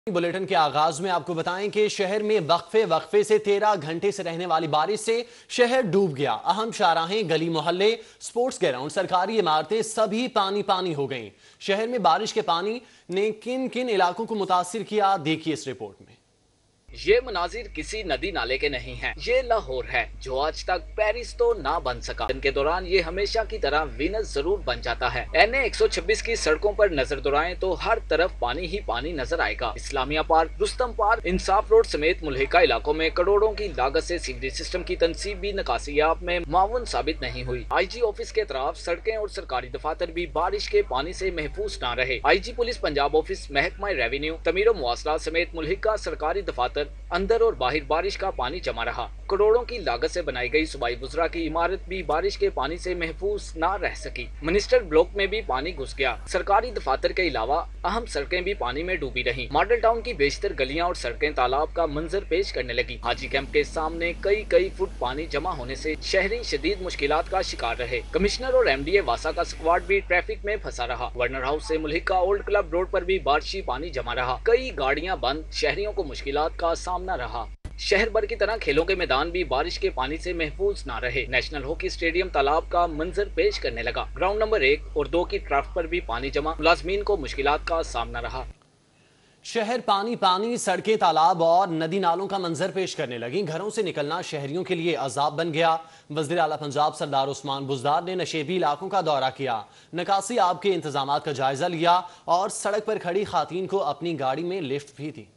Bulletin के आगाज में आपको बताएं कि शहर में वक्फे से 13 घंटे से रहने वाली बारिश से शहर डूब गया। अहम शाहराहें, गली मोहल्ले, स्पोर्ट्स ग्राउंड, सरकारी इमारतें सभी पानी पानी हो गईं। शहर में बारिश के पानी ने किन किन इलाकों को मुतासिर किया, देखिए इस रिपोर्ट में। ये मनाजिर किसी नदी नाले के नहीं हैं। ये लाहौर है जो आज तक पेरिस तो ना बन सका। दिन के दौरान ये हमेशा की तरह वीनस जरूर बन जाता है। NA 126 की सड़कों पर नजर दौड़ाएं तो हर तरफ पानी ही पानी नजर आएगा। Islamia park, Rustam park, Insaf road समेत मुल्हिका इलाकों में करोड़ों की लागत से सीवरेज सिस्टम की तनसीब भी नकासियाब में मावन साबित नहीं हुई। IG ऑफिस के तरफ सड़कें और सरकारी दफातर भी बारिश के पानी से महफूज न रहे। IG पुलिस पंजाब ऑफिस, महकमा रेवेन्यू, तमीर मुआसलात समेत मुल्हिका सरकारी दफातर अंदर और बाहर बारिश का पानी जमा रहा। करोड़ों की लागत से बनाई गई सूबाई बुजरा की इमारत भी बारिश के पानी से महफूज न रह सकी। मिनिस्टर ब्लॉक में भी पानी घुस गया। सरकारी दफातर के अलावा अहम सड़कें भी पानी में डूबी रहीं। मॉडल टाउन की बेशतर गलियां और सड़कें तालाब का मंजर पेश करने लगी। हाजी कैंप के सामने कई फुट पानी जमा होने से शहरी शदीद मुश्किलात का शिकार रहे। कमिश्नर और MDA वासा का स्क्वाड भी ट्रैफिक में फंसा रहा। वर्नर हाउस से मुल्हिका ओल्ड क्लब रोड पर भी बारिशी पानी जमा रहा। कई गाड़ियां बंद, शहरियों को मुश्किलात का सामना रहा। शहर भर की तरह खेलों के मैदान भी बारिश के पानी से महफूज ना रहे। नेशनल हॉकी स्टेडियम तालाब का मंजर पेश करने लगा। ग्राउंड नंबर 1 और 2 की ट्रैफ पर भी पानी जमा, मुलाजमीन को मुश्किलात का सामना रहा। शहर पानी पानी, सड़कें, तालाब और नदी नालों का मंजर पेश करने लगी। घरों से निकलना शहरियों के लिए अजाब बन गया। वज़ीर आला पंजाब सरदार उस्मान बुज़दार ने नशेबी इलाकों का दौरा किया, निकासी आब के इंतजाम का जायजा लिया और सड़क पर खड़ी खातून को अपनी गाड़ी में लिफ्ट भी दी।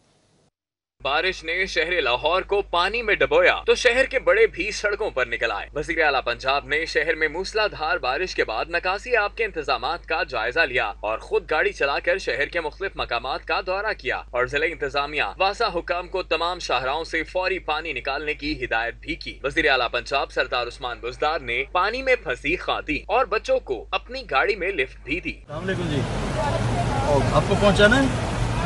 बारिश ने शहर लाहौर को पानी में डुबोया तो शहर के बड़े भी सड़कों पर निकल आए। वज़ीर आला पंजाब ने शहर में मूसलाधार बारिश के बाद निकासी आब के इंतजामात का जायजा लिया और खुद गाड़ी चलाकर शहर के मुख्तलिफ मकामात का दौरा किया और जिला इंतजामिया, वासा हुकाम को तमाम शाहराहों से फौरी पानी निकालने की हिदायत भी की। वज़ीर आला पंजाब सरदार उस्मान बुज़दार ने पानी में फंसी खातून और बच्चों को अपनी गाड़ी में लिफ्ट भी दी। आपको पहुँचाना है,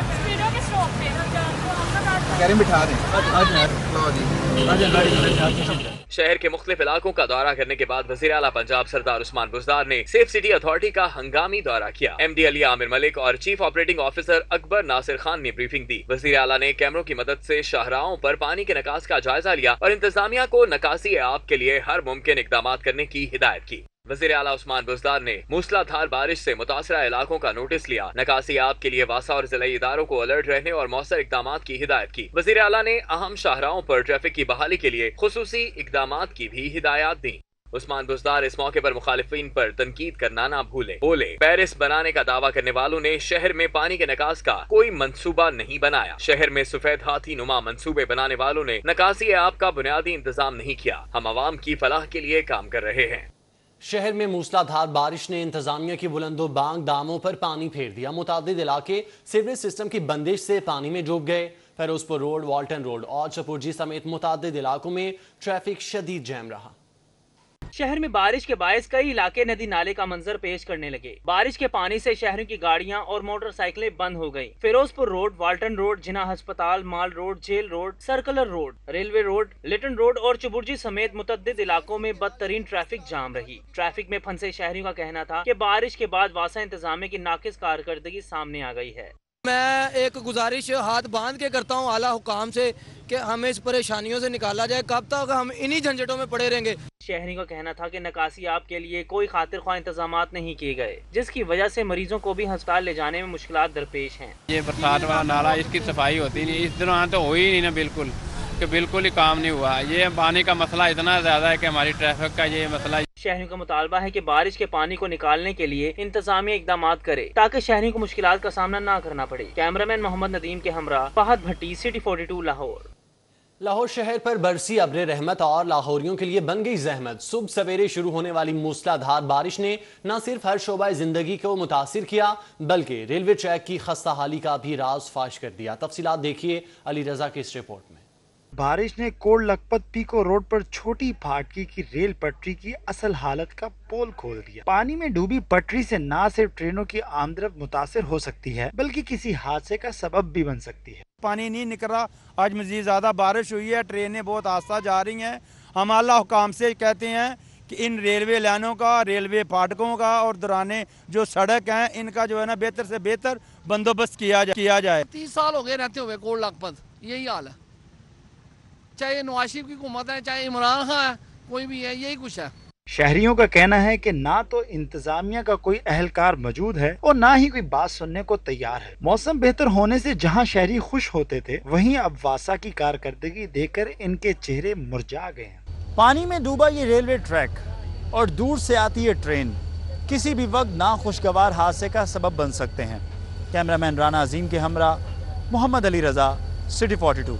शहर के मुख्तलिफ इलाकों का दौरा करने के बाद वज़ीर आला पंजाब सरदार उस्मान बुज़दार ने सेफ सिटी अथॉरिटी का हंगामी दौरा किया। MD अली आमिर मलिक और chief operating officer Akbar Nasir Khan ने ब्रीफिंग दी। वज़ीर आला ने कैमरों की मदद से शाहराहों पर पानी के निकास का जायजा लिया और इंतजामिया को निकासी आब के लिए हर मुमकिन इकदाम करने की हिदायत की। वज़ीर आला उस्मान बुज़दार ने मूसलाधार बारिश से मुतासरा इलाकों का नोटिस लिया। निकासी आब के लिए वासा और जिला इदारों को अलर्ट रहने और मौसर इकदाम की हिदायत की। वज़ीर आला ने अहम शाहराहों पर ट्रैफिक की बहाली के लिए खुसूसी इकदामात की भी हिदायत दी। उस्मान बुज़दार इस मौके पर मुखालिफिन पर तनकीद करना ना भूले। बोले, पेरिस बनाने का दावा करने वालों ने शहर में पानी के निकास का कोई मंसूबा नहीं बनाया। शहर में सफेद हाथी नुमा मंसूबे बनाने वालों ने निकासी आब का बुनियादी इंतजाम नहीं किया। हम आवाम की फलाह के लिए काम कर रहे हैं। शहर में मूसलाधार बारिश ने इंतजामिया की बुलंदो बांग दामों पर पानी फेर दिया। मुतादिद इलाके सीवरेज सिस्टम की बंदिश से पानी में डूब गए। फिरोजपुर रोड, वाल्टन रोड और चपुरजी समेत मुतादिद इलाकों में ट्रैफिक शदीद जैम रहा। शहर में बारिश के बायस कई इलाके नदी नाले का मंजर पेश करने लगे। बारिश के पानी से शहरों की गाड़ियां और मोटरसाइकिलें बंद हो गईं। Ferozepur road, Walton road, Jinnah अस्पताल, Mall road, jail road, circular road, railway road, Lytton road और चुबुर्जी समेत मुतद्दिद इलाकों में बदतरीन ट्रैफिक जाम रही। ट्रैफिक में फंसे शहरियों का कहना था कि बारिश के बाद वासा इंतजामिया की नाकिस कारकर्दगी सामने आ गई है। मैं एक गुजारिश हाथ बांध के करता हूँ आला हुकाम से कि हमें इस परेशानियों से निकाला जाए। कब तक हम इन्हीं झंझटों में पड़े रहेंगे। शहरियों का कहना था कि निकासी आब के लिए कोई खातिर ख्वाह इंतजामात नहीं किए गए, जिसकी वजह से मरीजों को भी अस्पताल ले जाने में मुश्किलात दरपेश हैं। ये बरसात वाला नाला, इसकी सफाई होती नहीं, इस दौरान तो हो ही नहीं ना, बिल्कुल ही काम नहीं हुआ। ये पानी का मसला इतना ज्यादा है कि हमारी ट्रैफिक का ये मसला। शहरियों का मुतालबा है कि बारिश के पानी को निकालने के लिए इंतजामिया इकदाम करे ताकि शहरियों को मुश्किलात का सामना न करना पड़े। कैमरामैन मोहम्मद नदीम के हमरा फहद भट्टी, सिटी 42 लाहौर। लाहौर शहर पर बरसी अब्र रहमत और लाहौरियों के लिए बन गई जहमत। सुबह सवेरे शुरू होने वाली मूसलाधार बारिश ने न सिर्फ हर शोबा जिंदगी को मुतासिर किया बल्कि रेलवे ट्रैक की खस्ता हाली का भी राज फाश कर दिया। तफसीलात देखिए अली रजा की इस रिपोर्ट में। बारिश ने कोट लखपत पीको रोड पर छोटी फाटकी की रेल पटरी की असल हालत का पोल खोल दिया। पानी में डूबी पटरी से न सिर्फ ट्रेनों की आमदरफ्त मुतासिर हो सकती है बल्कि किसी हादसे का सबब भी बन सकती है। पानी नहीं निकल रहा, आज मजीद ज्यादा बारिश हुई है, ट्रेनें बहुत आस्ता जा रही हैं। हम आला हुकाम से कहते हैं कि इन रेलवे लाइनों का, रेलवे फाटकों का और दौराने जो सड़क हैं इनका जो है ना बेहतर से बेहतर बंदोबस्त किया जाए। 30 साल हो गए रहते हुए कोट लखपत, यही हाल है। चाहे नवाज शरीफ की हुकूमत है, चाहे इमरान खान है, कोई भी है, यही कुछ है। शहरियों का कहना है कि ना तो इंतजामिया का कोई अहलकार मौजूद है और ना ही कोई बात सुनने को तैयार है। मौसम बेहतर होने से जहां शहरी खुश होते थे, वहीं अब वासा की कारकर्दगी देखकर इनके चेहरे मुरझा गए हैं। पानी में डूबा ये रेलवे ट्रैक और दूर से आती है ट्रेन किसी भी वक्त नाखुशगवार हादसे का सबब बन सकते हैं। कैमरामैन राना अजीम के हमरा मोहम्मद अली रजा, सिटी 42।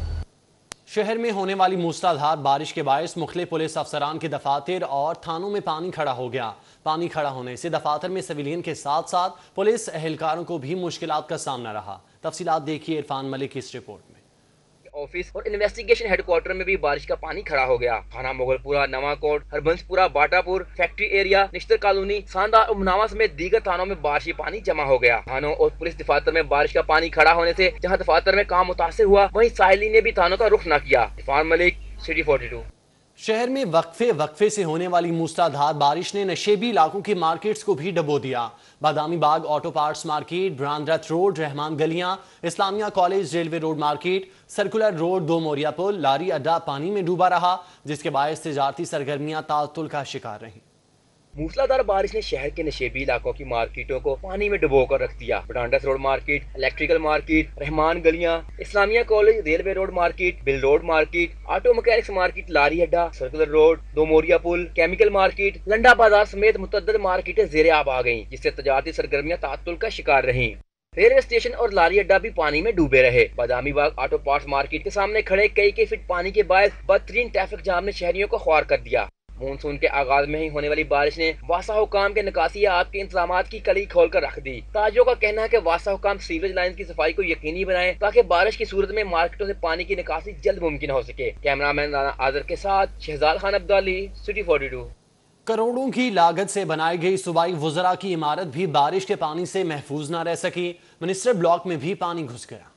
शहर में होने वाली मूसलाधार बारिश के बायस मुख्तलिफ पुलिस अफसरान के दफातर और थानों में पानी खड़ा हो गया। पानी खड़ा होने से दफातर में सिविलियन के साथ साथ पुलिस एहलकारों को भी मुश्किलात का सामना रहा। तफसीलात देखिए इरफान मलिक की इस रिपोर्ट में। ऑफिस और इन्वेस्टिगेशन हेडक्वार्टर में भी बारिश का पानी खड़ा हो गया। थाना Mughalpura, Nawakot, Harbanspura, Batapur, factory area, Nishtar colony, Sanda और मुनावा समेत दीगर थानों में बारिशी पानी जमा हो गया। थानों और पुलिस दफातर में बारिश का पानी खड़ा होने से जहां दफातर में काम मुतासिर हुआ, वहीं साहिली ने भी थानों का रुख न किया। इरफान मलिक, सिटी 42। शहर में वक्फे से होने वाली मूसलाधार बारिश ने नशेबी इलाकों की मार्केट्स को भी डबो दिया। Badami Bagh auto parts market, Brandreth road, Rehman गलियां, Islamia college, railway road market, circular road, Do Moria पुल, लारी अड्डा पानी में डूबा रहा, जिसके बायस तिजारती सरगर्मियां तातुल का शिकार रहीं। मूसलाधार बारिश ने शहर के नशेबी इलाकों की मार्केटों को पानी में डुबो कर रख दिया। Brandreth road market, electrical market, Rehman गलियां, Islamia college, railway road market, बिल road market, auto mechanics market, लारी अड्डा, circular road, Do Moria Pul, chemical market, Landa Bazaar समेत मुतअद्दिद मार्केटें ज़ेरे आब आ गयी, जिससे तजारती सरगर्मियां तातुल का शिकार रही। रेलवे स्टेशन और लारी अड्डा भी पानी में डूबे रहे। Badami Bagh auto parts market के सामने खड़े कई फीट पानी के बायस बदतरीन ट्रैफिक जाम ने शहरियों को ख्वार कर दिया। मानसून के आगाज में ही होने वाली बारिश ने वासा हुकाम के निकासी आब के इंतजाम की कली खोल कर रख दी। ताजों का कहना है कि वासा हुकाम सीवरेज लाइन की सफाई को यकीनी बनाए ताकि बारिश की सूरत में मार्केटों से पानी की निकासी जल्द मुमकिन हो सके। कैमरामैन राना आजर के साथ शहजाद खान अब्दाली, सिटी 42। करोड़ों की लागत से बनाई गई सूबाई वुज़रा की इमारत भी बारिश के पानी से महफूज न रह सकी। मिनिस्टर ब्लॉक में भी पानी घुस गया।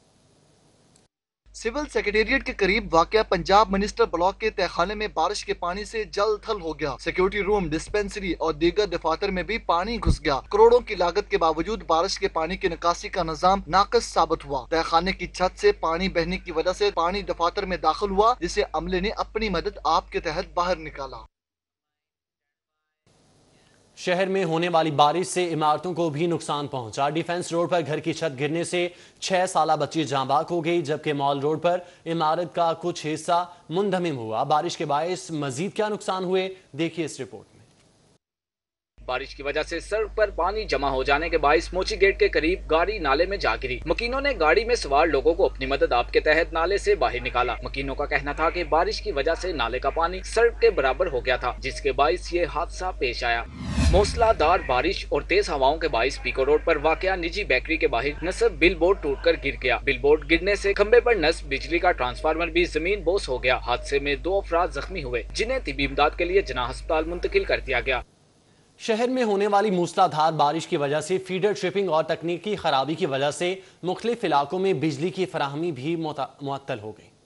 सिविल सेक्रेटेरिएट के करीब वाक़या पंजाब मिनिस्टर ब्लॉक के तहखाने में बारिश के पानी से जल थल हो गया। सिक्योरिटी रूम, डिस्पेंसरी और दीगर दफातर में भी पानी घुस गया। करोड़ों की लागत के बावजूद बारिश के पानी की निकासी का निजाम नाकस साबित हुआ। तहखाने की छत से पानी बहने की वजह से पानी दफातर में दाखिल हुआ, जिसे अमले ने अपनी मदद आप के तहत बाहर निकाला। शहर में होने वाली बारिश से इमारतों को भी नुकसान पहुंचा। डिफेंस रोड पर घर की छत गिरने से 6 साला बच्ची जाँ बाक हो गई, जबकि मॉल रोड पर इमारत का कुछ हिस्सा मुंधमिम हुआ। बारिश के बायस मजीद क्या नुकसान हुए, देखिए इस रिपोर्ट में। बारिश की वजह से सड़क पर पानी जमा हो जाने के बायस मोची गेट के करीब गाड़ी नाले में जा गिरी। मकीनों ने गाड़ी में सवार लोगों को अपनी मदद आप के तहत नाले से बाहर निकाला। मकीनों का कहना था कि बारिश की वजह से नाले का पानी सड़क के बराबर हो गया था, जिसके बायस ये हादसा पेश आया। मूसलाधार बारिश और तेज हवाओं के बायस पीको रोड पर वाकया निजी बेकरी के बाहर नस्ब बिल बोर्ड टूटकर गिर गया। बिल बोर्ड गिरने से खंबे पर नस्ब बिजली का ट्रांसफार्मर भी जमीन बोस हो गया। हादसे में 2 अफराद जख्मी हुए, जिन्हें तिब्बी इमदाद के लिए जना अस्पताल मुंतकिल कर दिया गया। शहर में होने वाली मूसलाधार बारिश की वजह से फीडर ट्रिपिंग और तकनीकी खराबी की वजह से मुख्तलिफ इलाकों में बिजली की फराहमी भी मुअत्तल हो गई।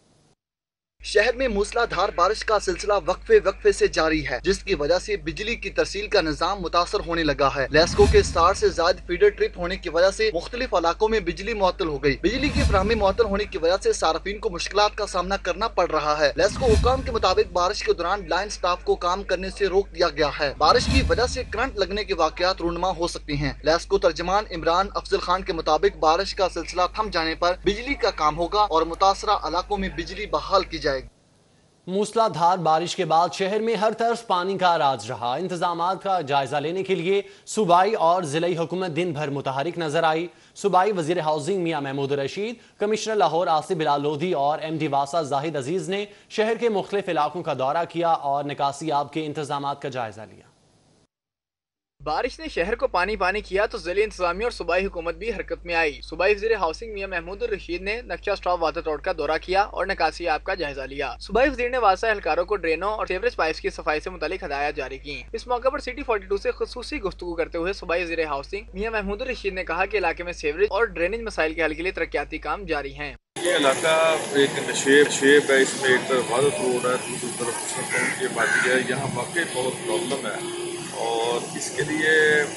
शहर में मूसलाधार बारिश का सिलसिला वक्फे से जारी है, जिसकी वजह से बिजली की तरसील का निजाम मुतासर होने लगा है। लेस्को के 60 से ज्यादा फीडर ट्रिप होने की वजह से मुख्तलिफ इलाकों में बिजली मुअत्तल हो गई। बिजली की फराहमी मुअत्तल होने की वजह से सार्फिन को मुश्किलात का सामना करना पड़ रहा है। लेस्को हुकाम के मुताबिक बारिश के दौरान लाइन स्टाफ को काम करने से रोक दिया गया है। बारिश की वजह से करंट लगने के वाकयात रूनुमा हो सकते हैं। लेस्को तर्जमान इमरान अफजल खान के मुताबिक बारिश का सिलसिला थम जाने पर बिजली का काम होगा और मुतासरा इलाकों में बिजली बहाल की जाएगी। मूसलाधार बारिश के बाद शहर में हर तरफ पानी का राज रहा। इंतजामात का जायजा लेने के लिए सूबाई और जिलाई हुकूमत दिन भर मुतहरिक नजर आई। सूबाई वजीर हाउसिंग मियां महमूद रशीद, कमिश्नर लाहौर आसिफ बिलाल लोधी और MD वासा जाहिद अजीज ने शहर के मुख्तलिफ इलाकों का दौरा किया और निकासी आब के इंतजामात का जायजा लिया। बारिश ने शहर को पानी किया तो जिले इंतजामिया और सूबाई हुकूमत भी हरकत में आई। सूबाई वज़ीर हाउसिंग मियां महमूद रशीद ने नक्शा स्टॉप वाटर रोड का दौरा किया और निकासी आब का जायजा लिया। सूबाई वज़ीर ने वासा एहलकारों को ड्रेनों और सीवरेज पाइप्स की सफाई से मुतालिक हदायत जारी की। इस मौके पर सिटी 42 से खुसूसी गुफ्तगू करते हुए सूबाई वज़ीर हाउसिंग मियां महमूद रशीद ने कहा कि इलाके में सीवरेज और ड्रेनेज मसाइल के हल के लिए तरक्याती काम जारी हैं। ये इलाका एक नशेब है, इसमें एक तरफ वादत रोड है, दूसरी तरफ ये बात है, यहाँ वाकई बहुत प्रॉब्लम है और इसके लिए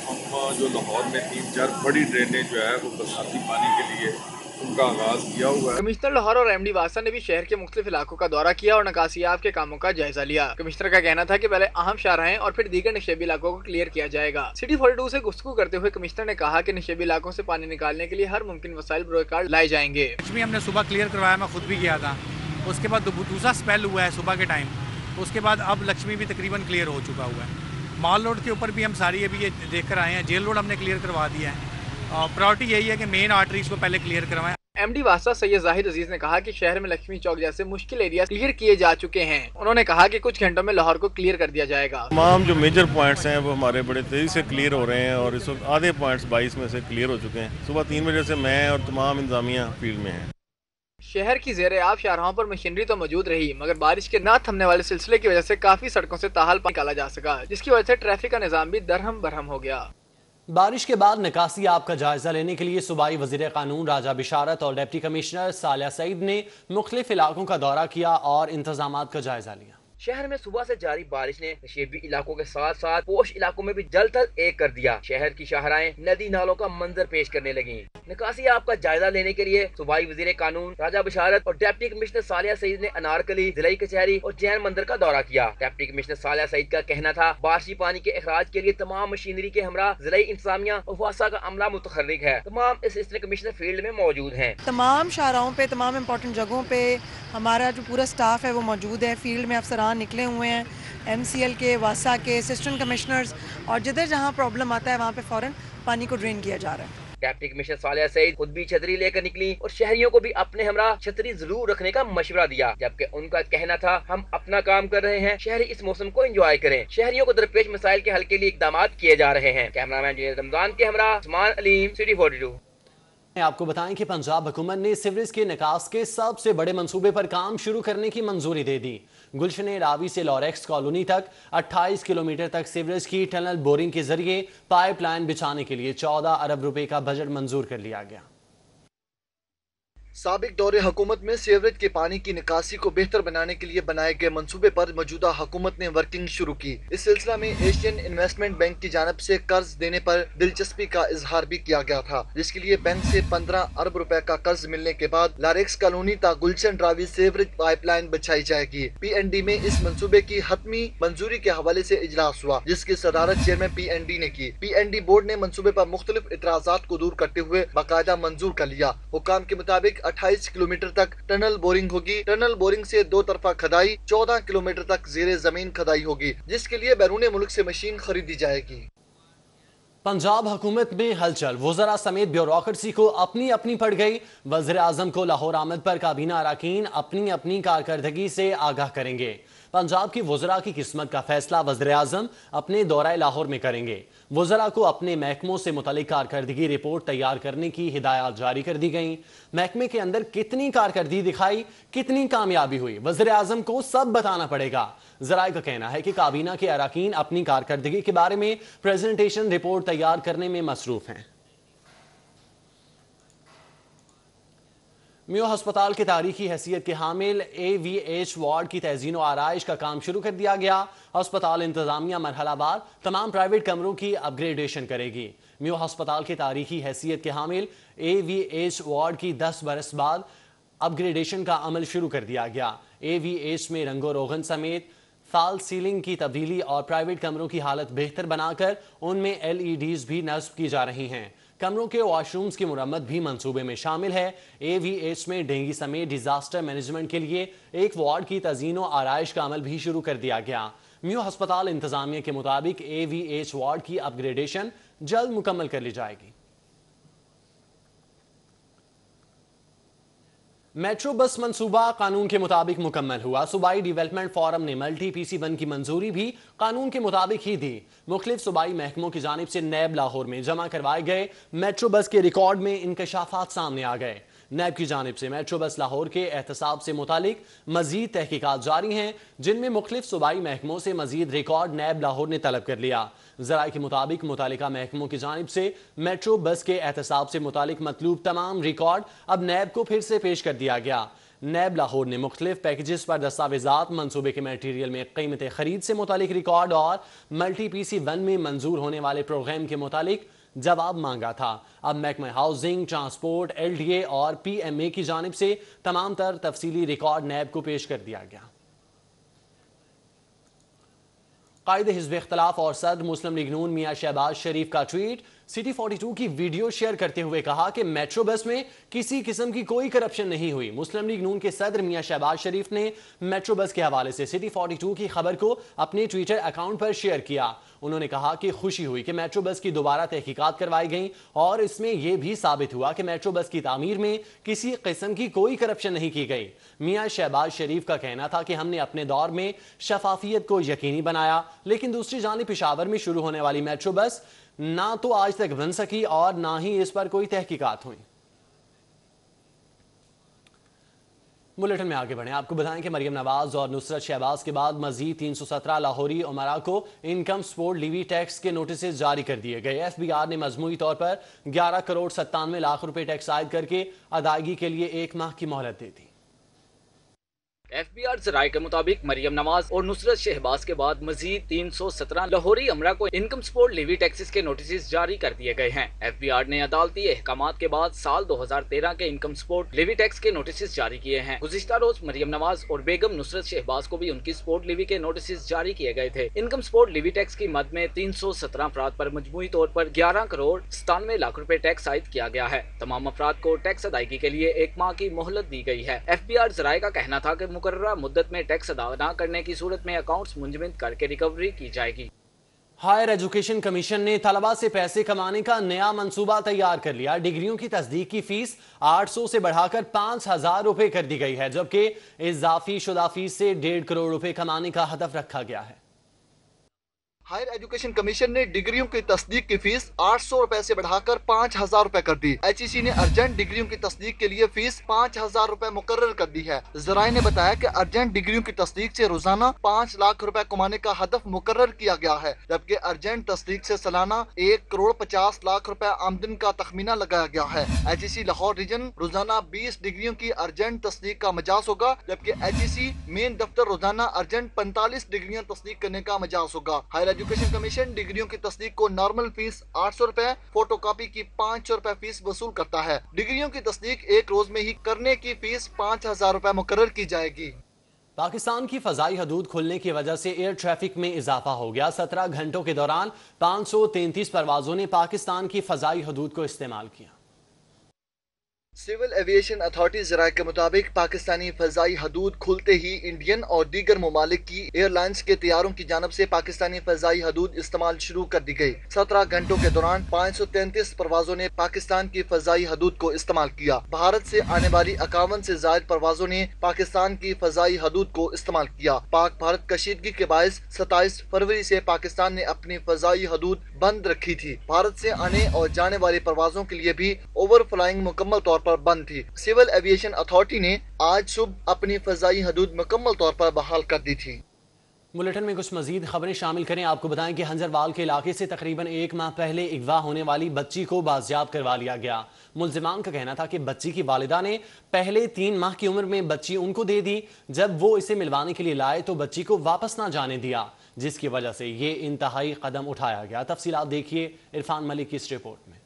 हम जो लाहौर में 3-4 बड़ी ड्रेनें जो है वो बरसाती पानी के लिए उनका आगाज किया हुआ है। कमिश्नर लाहौर और एमडी वासा ने भी शहर के मुख्तलिफ इलाकों का दौरा किया और निकासियाब के कामों का जायजा लिया। कमिश्नर का कहना था कि पहले अहम शाहराहें और फिर दीगर नशेबी इलाकों को क्लियर किया जाएगा। सिटी 42 से गुफ्तगू करते हुए कमिश्नर ने कहा कि नशेबी इलाकों से पानी निकालने के लिए हर मुमकिन वसाइल बरोकार लाए जाएंगे। लक्ष्मी हमने सुबह क्लियर करवाया, मैं खुद भी गया था। उसके बाद दूसरा स्पेल हुआ है सुबह के टाइम, उसके बाद अब लक्ष्मी भी तकरीबन क्लियर हो चुका हुआ है। माल रोड के ऊपर भी हम सारी अभी ये देख कर आए हैं। जेल रोड हमने क्लियर करवा दिया है। प्रायोरिटी यही है कि मेन आर्टरीज को पहले क्लियर करवाएं। एमडी वासा सैयद जाहिद अजीज ने कहा कि शहर में लक्ष्मी चौक जैसे मुश्किल एरिया क्लियर किए जा चुके हैं। उन्होंने कहा कि कुछ घंटों में लाहौर को क्लियर कर दिया जाएगा। तमाम जो मेजर पॉइंट्स हैं वो हमारे बड़े तेजी से क्लियर हो रहे हैं और इस वक्त आधे पॉइंट्स 22 में से क्लियर हो चुके हैं। सुबह 3 बजे से मैं और तमाम इंतजामिया फील्ड में हैं। शहर की जेर आब शाहराहों पर मशीनरी तो मौजूद रही, मगर बारिश के ना थमने वाले सिलसिले की वजह से काफी सड़कों से ताहाल पानी निकाला जा सका, जिसकी वजह से ट्रैफिक का निजाम भी दरहम बरहम हो गया। बारिश के बाद निकासी आप का जायजा लेने के लिए सूबाई वजीर कानून राजा बिशारत और डिप्टी कमिश्नर सालिया सईद ने मुख्तलिफ इलाकों का दौरा किया और इंतजामात का जायजा लिया। शहर में सुबह से जारी बारिश ने नशेबी इलाकों के साथ साथ पोश इलाकों में भी जल थल एक कर दिया। शहर की शाहराएं नदी नालों का मंजर पेश करने लगी। निकासी आप का जायजा लेने के लिए सूबाई वजीर कानून राजा बिशारत और डिप्टी कमिश्नर सालिया सईद ने अनारकली, जिलाई कचहरी और जैन मंदिर का दौरा किया। डिप्टी कमिश्नर सालिया सईद का कहना था बारिशी पानी के अखराज के लिए तमाम मशीनरी के हमरा जिलाई इंतजामिया और वासा का अमला मुतहर्रिक है। तमाम असिस्टेंट कमिश्नर फील्ड में मौजूद हैं। तमाम शाहराहों पे, तमाम इम्पोर्टेंट जगहों पे हमारा जो पूरा स्टाफ है वो मौजूद है। फील्ड में अफसरान निकले हुए हैं, MCL के, वासा के, असिस्टेंट कमिश्नर्स, और जिधर जहाँ प्रॉब्लम आता है वहाँ पे फौरन पानी को ड्रेन किया जा रहा है। डिप्टी कमिश्नर सालिया सईद खुद भी छतरी लेकर निकली और शहरियों को भी अपने हमरा छतरी जरूर रखने का मशवरा दिया, जबकि उनका कहना था हम अपना काम कर रहे हैं, शहरी इस मौसम को एंजॉय करें। शहरियों को दरपेश मसाइल के हल के लिए इकदाम किए जा रहे हैं। कैमरामैन जुनैद रमजान के हमरा उस्मान अलीम, सिटी 42। आपको बताएं कि पंजाब हुकूमत ने सीवरेज के निकास के सबसे बड़े मंसूबे पर काम शुरू करने की मंजूरी दे दी। गुलशन रावी से लॉरेक्स कॉलोनी तक 28 किलोमीटर तक सीवरेज की टनल बोरिंग के जरिए पाइपलाइन बिछाने के लिए 14 अरब रुपए का बजट मंजूर कर लिया गया। साबिक दौरे हुकूमत में सीवरेज के पानी की निकासी को बेहतर बनाने के लिए बनाए गए मंसूबे पर मौजूदा हुकूमत ने वर्किंग शुरू की। इस सिलसिला में एशियन इन्वेस्टमेंट बैंक की जानिब से कर्ज देने पर दिलचस्पी का इजहार भी किया गया था, जिसके लिए बैंक से 15 अरब रुपए का कर्ज मिलने के बाद लारेक्स कॉलोनी तक गुलशन रावी सीवरेज पाइपलाइन बिछाई जाएगी। PND में इस मंसूबे की हतमी मंजूरी के हवाले से इजलास हुआ, जिसकी सदारत चेयरमैन PND ने की। PND बोर्ड ने मंसूबे पर मुख्तलिफ इतराजात को दूर करते हुए बाकायदा मंजूर कर लिया। हुकाम के मुताबिक 28 किलोमीटर तक टनल बोरिंग होगी। टनल बोरिंग से 2 तरफा खदाई, 14 किलोमीटर तक ज़ेरे जमीन खदाई होगी, जिसके लिए बैरून मुल्क से मशीन खरीदी जाएगी। पंजाब हुकूमत में हलचल, वज़रा समेत ब्यूरोक्रेसी को अपनी अपनी पड़ गई। वज़ीर आज़म को लाहौर आमद पर काबीना अरकान अपनी अपनी कारकर्दगी से आगाह करेंगे। पंजाब की वज़रा की किस्मत का फैसला वज़ीर आज़म अपने दौरा लाहौर में करेंगे। वज़रा को अपने महकमों से मुतल्लिक कारकर्दगी रिपोर्ट तैयार करने की हिदायत जारी कर दी गई। महकमे के अंदर कितनी कारकर्दगी दिखाई, कितनी कामयाबी हुई, वज़ीर आज़म को सब बताना पड़ेगा। ज़राए का कहना है कि काबीना के अरकान अपनी कारकर्दगी के बारे में प्रेजेंटेशन रिपोर्ट तैयार करने में मसरूफ हैं। मियो हस्पताल के तारीखी हैसियत के हामिल AVH वार्ड की तज़ीन और आराइश का काम शुरू कर दिया गया। हस्पताल इंतजामिया मरहलावार तमाम प्राइवेट कमरों की अपग्रेडेशन करेगी। मियो हस्पताल के तारीखी हैसियत के हामिल AVH वार्ड की 10 बरस बाद अपग्रेडेशन का अमल शुरू कर दिया गया। AVH में रंगो रोगन समेत फाल सीलिंग की तब्दीली और प्राइवेट कमरों की हालत बेहतर बनाकर उनमें LEDs भी नस्ब की जा रही हैं। कमरों के वॉशरूम्स की मुरम्मत भी मंसूबे में शामिल है। AVH में डेंगू समेत डिजास्टर मैनेजमेंट के लिए एक वार्ड की तज़ीन और आराइश का अमल भी शुरू कर दिया गया। मियो हस्पताल इंतजामिया के मुताबिक AVH वार्ड की अपग्रेडेशन जल्द मुकम्मल कर ली जाएगी। मेट्रो बस मंसूबा कानून के मुताबिक मुकम्मल हुआ। सूबाई डेवलपमेंट फोरम ने मल्टी PC1 की मंजूरी भी कानून के मुताबिक ही दी। मुख्तलिफ सूबाई महकमों की जानिब से नैब लाहौर में जमा करवाए गए मेट्रो बस के रिकॉर्ड में इंकशाफात सामने आ गए। नैब की जानिब से मेट्रो बस लाहौर के एहतसाब से मुतालिक मजीद तहकीकात जारी हैं, जिनमें मुख्तलिफ सूबाई महकमों से मजीद रिकॉर्ड नैब लाहौर ने तलब कर लिया। ज़राए के मुताबिक मुतालिका महकमों की जानिब से मेट्रो बस के एहतसाब से मुतालिक मतलूब तमाम रिकॉर्ड अब नैब को फिर से पेश कर दिया गया। نیب لاہور نے مختلف پیکیجز پر دستاویزات، منصوبے کے میٹیریل میں قیمت خرید سے متعلق ریکارڈ اور ملٹی پی سی 1 میں منظور ہونے والے پروگرام کے متعلق جواب مانگا تھا۔ اب محکمہ housing, transport, L D A اور پی ایم اے کی جانب سے تمام تر تفصیلی ریکارڈ نیب کو پیش کر دیا گیا۔ قائد حزب اختلاف اور صدر مسلم لیگ نون میاں شہباز شریف کا ٹویٹ، سٹی 42 کی ویڈیو شیئر کرتے ہوئے کہا کہ میٹرو بس میں کسی قسم کی کوئی کرپشن نہیں ہوئی۔ مسلم لیگ نون کے صدر میاں شہباز شریف نے میٹرو بس کے حوالے سے سٹی 42 کی خبر کو اپنے ٹویٹر اکاؤنٹ پر شیئر کیا۔ انہوں نے کہا کہ خوشی ہوئی کہ میٹرو بس کی دوبارہ تحقیقات کروائی گئیں اور اس میں یہ بھی ثابت ہوا کہ میٹرو بس کی تعمیر میں کسی قسم کی کوئی کرپشن نہیں کی گئی۔ میاں شہباز شریف کا کہنا تھا کہ ہم نے اپنے دور میں شفافیت کو یقینی بنایا، لیکن دوسری جانب پشاور میں شروع ہونے والی میٹرو بس نہ تو آج تک بن سکی اور نہ ہی اس پر کوئی تحقیقات ہوئیں۔ بلیٹن میں آگے بڑھیں، آپ کو بتائیں کہ مریم نواز اور نصرت شہباز کے بعد مزید 317 لاہوری امراء کو انکم سپورٹ لیوی ٹیکس کے نوٹسز جاری کر دیے گئے۔ ایف بی آر نے مجموعی طور پر 11 کروڑ 97 لاکھ روپے ٹیکس عائد کر کے ادائیگی کے لیے 1 ماہ کی مہلت دے دی۔ ایف بی آر ذرائع کے مطابق مریم نواز اور نصرت شہباز کے بعد مزید 317 لاہوری امراء کو انکم سپورٹ لیوی ٹیکسز کے نوٹسز جاری کر دیے گئے ہیں۔ ایف بی آر نے عدالتی احکامات کے بعد سال 2013 کے انکم سپورٹ لیوی ٹیکس کے نوٹسز جاری کیے ہیں۔ گزشتہ روز مریم نواز اور بیگم نصرت شہباز کو بھی ان کی سپورٹ لیوی کے نوٹسز جاری کیے گئے تھے۔ انکم سپورٹ لیوی ٹیکس کی مد میں 317 افراد پر مجموعی طور پر 11 کروڑ 97 لاکھ روپے ٹیکس عائد کیا گیا ہے۔ تمام افراد کو ٹیکس ادائیگی کے لیے 1 ماہ کی مہلت دی گئی ہے۔ ایف بی آر ذرائع کا کہنا تھا کہ مقررہ مدت میں ٹیکس ادا نہ کرنے کی صورت میں اکاؤنٹس منجمد کر کے ریکوری کی جائے گی۔ ہائر ایجوکیشن کمیشن نے طلباء سے پیسے کمانے کا نیا منصوبہ تیار کر لیا۔ ڈگریوں کی تصدیق کی فیس 800 سے بڑھا کر 5000 روپے کر دی گئی ہے، جبکہ اضافی شدہ فیس سے 1.5 کروڑ روپے کمانے کا ہدف رکھا گیا ہے۔ ہائر ایجوکیشن کمیشن نے ڈگریوں کی تصدیق کی فیس 800 روپے سے بڑھا کر 5000 روپے کر دی۔ ایچ ای سی نے ارجنٹ ڈگریوں کی تصدیق کے لیے فیس 5000 روپے مقرر کر دی ہے۔ ذرائع نے بتایا کہ ارجنٹ ڈگریوں کی تصدیق سے روزانہ 5 لاکھ روپے کمانے کا ہدف مقرر کیا گیا ہے، جبکہ ارجنٹ تصدیق سے سالانہ 1 کروڑ 50 لاکھ روپے آمدن کا تخمینہ لگایا گیا ہے۔ H E C Lahore region روزانہ 20 ڈگریوں کی ارجنٹ تصدیق کا مجاز ہوگا، جبکہ ایچ ای سی مین دفتر روزانہ ارجنٹ 45 ڈگریاں تصدیق کرنے کا مجاز ہوگا۔ ہائر ایجوکیشن کمیشن ڈگریوں کی تصدیق کو نارمل فیس 800 روپے، فوٹو کاپی کی 500 روپے فیس وصول کرتا ہے۔ ڈگریوں کی تصدیق 1 روز میں ہی کرنے کی فیس 5000 روپے مقرر کی جائے گی۔ پاکستان کی فضائی حدود کھلنے کی وجہ سے ایئر ٹریفک میں اضافہ ہو گیا۔ 17 گھنٹوں کے دوران 533 پروازوں نے پاکستان کی فضائی حدود کو استعمال کیا۔ سول ایویشن اتھارٹی ذرائع کے مطابق پاکستانی فضائی حدود کھلتے ہی انڈین اور دیگر ممالک کی ایئر لائنز کے طیاروں کی جانب سے پاکستانی فضائی حدود استعمال شروع کر دی گئی۔ 17 گھنٹوں کے دوران 533 پروازوں نے پاکستان کی فضائی حدود کو استعمال کیا۔ بھارت سے آنے والی 51 سے زائد پروازوں نے پاکستان کی فضائی حدود کو استعمال کیا۔ پاک بھارت کشیدگی کے باعث 27 فروری سے پاکستان نے اپنی فضائی حدود بند رکھی تھی۔ بھارت سے آنے اور جانے والے پروازوں کے لیے بھی اوور فلائنگ مکمل طور پر بند تھی۔ سول ایویشن اتھارٹی نے آج صبح اپنی فضائی حدود مکمل طور پر بحال کر دی تھی۔ بلیٹن میں کچھ مزید خبریں شامل کریں۔ آپ کو بتائیں کہ ہنجروال کے علاقے سے تقریباً 1 ماہ پہلے اغوا ہونے والی بچی کو بازیاب کروا لیا گیا۔ ملزمان کا کہنا تھا کہ بچی کی والدہ نے پہلے 3 ماہ کی عمر میں بچی ان کو دے دی، جب وہ اسے ملوانے کے لیے لائے تو بچی کو واپس نہ جانے دیا، جس کی وجہ سے یہ انتہائی قدم اٹھایا گیا۔ تفصیلات دیکھیے عرفان ملک کی اس رپورٹ میں۔